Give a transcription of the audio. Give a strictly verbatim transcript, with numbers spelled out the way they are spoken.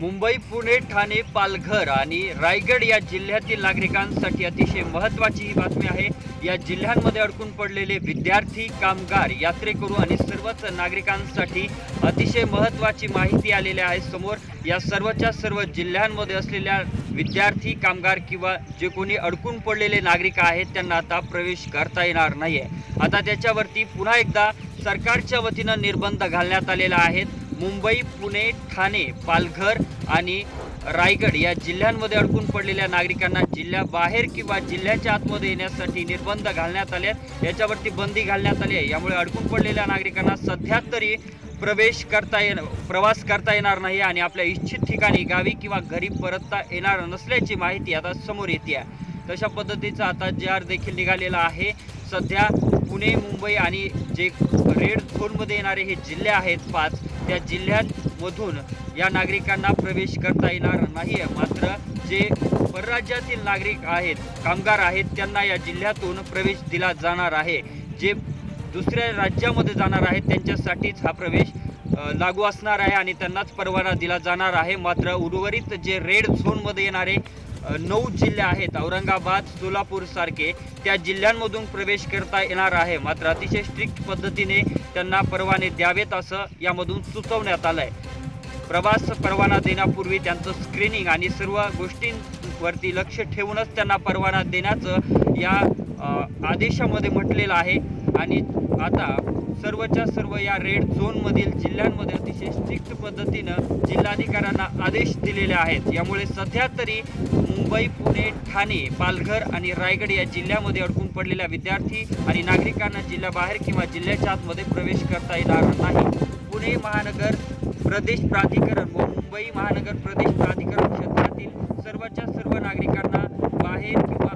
मुंबई, पुणे, ठाणे, पालघर आणि रायगड या जिल्ह्यातील नागरिकांसाठी अतिशय महत्त्वाची ही बातमी आहे। या जिल्ह्यांमध्ये अडकून पडलेले विद्यार्थी, कामगार, यात्रेकरू आणि सर्वच नागरिकांसाठी अतिशय महत्त्वाची माहिती आलेली आहे समोर। या सर्वच्या सर्व जिल्ह्यांमध्ये असलेल्या विद्यार्थी, कामगार किंवा जे कोणी अडकून पडलेले नागरिक आहेत त्यांना आता प्रवेश करता येणार नाही आहे। आता त्याच्यावरती पुन्हा एकदा सरकारच्या वतीनं निर्बंध घालण्यात आलेला आहे। मुंबई, पुणे, ठाणे, पालघर आणि रायगड या जिल्ह्यांमध्ये अडकून पडलेल्या नागरिकांना जिल्ह्याबाहेर किंवा जिल्ह्याच्या आतमध्ये येण्यासाठी निर्बंध घालण्यात आले आहेत। याच्यावरती बंदी घालण्यात आली आहे। यामुळे अडकून पडलेल्या नागरिकांना सध्या तरी प्रवेश करता येणार प्रवास करता येणार नाही आणि आपल्या इच्छित ठिकाणी गावी किंवा घरी परतता येणार नसल्याची माहिती आता समोर येते आहे। तशा पद्धतीचा आता जाहीर देखील निघालेला आहे। सध्या पुणे, मुंबई आणि जे रेड झोनमध्ये येणारे हे जिल्हे आहेत पाच, त्या जिल्ह्यांमधून या नागरिकांना प्रवेश करता येणार नाही आहे। मात्र जे परराज्यातील नागरिक आहेत, कामगार आहेत, त्यांना या जिल्ह्यातून प्रवेश दिला जाणार आहे। जे दुसऱ्या राज्यामध्ये जाणार आहेत त्यांच्यासाठीच हा प्रवेश लागू असणार आहे आणि त्यांनाच परवाना दिला जाणार आहे। मात्र उर्वरित जे रेड झोनमध्ये येणारे नऊ जिल्हे आहेत, औरंगाबाद, सोलापूर सारखे, त्या जिल्ह्यांमधून प्रवेश करता येणार आहे। मात्र अतिशय स्ट्रिक्ट पद्धतीने त्यांना परवाने द्यावेत असं यामधून सुचवण्यात आलं आहे। प्रवास परवाना देण्यापूर्वी त्यांचं स्क्रीनिंग आणि सर्व गोष्टींवरती लक्ष ठेवूनच त्यांना परवाना देण्याचं या आदेशामध्ये म्हटलेलं आहे। आणि आता सर्वच्या सर्व या रेड झोनमधील जिल्ह्यांमध्ये अतिशय स्ट्रिक्ट पद्धतीनं जिल्हाधिकाऱ्यांना आदेश दिलेले आहेत। यामुळे सध्या तरी मुंबई, पुणे, ठाणे, पालघर आणि रायगड या जिल्ह्यामध्ये अडकून पडलेल्या विद्यार्थी आणि नागरिकांना जिल्ह्याबाहेर किंवा जिल्ह्याच्या आतमध्ये प्रवेश करता येणार नाही। पुणे महानगर प्रदेश प्राधिकरण व मुंबई महानगर प्रदेश प्राधिकरण क्षेत्रातील सर्वच्या सर्व नागरिकांना बाहेर किंवा